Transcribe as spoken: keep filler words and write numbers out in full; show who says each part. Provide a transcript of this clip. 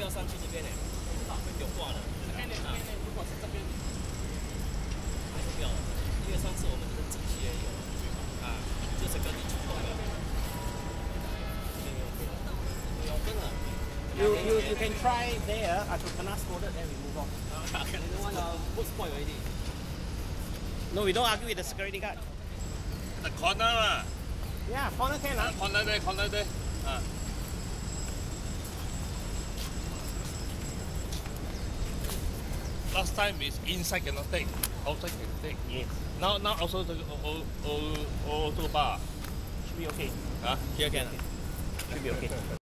Speaker 1: 要上去这边呢，会有挂的。看那看那，如果是这边，还是不要了，因为上次我们这个机器也有啊，就是跟你触碰的。有真的。You you you can try there at the Canas border, then we move on. Okay. You don't want to put spoil already. No, we don't argue with the security guard.
Speaker 2: The corner lah.
Speaker 1: Yeah, corner can lah.
Speaker 2: Corner there, corner there. Ah. Last time is inside cannot take, outside can take.
Speaker 1: Yes.
Speaker 2: Now now also the also bar.
Speaker 1: Should be okay.
Speaker 2: Huh?
Speaker 1: Here can. Should be okay.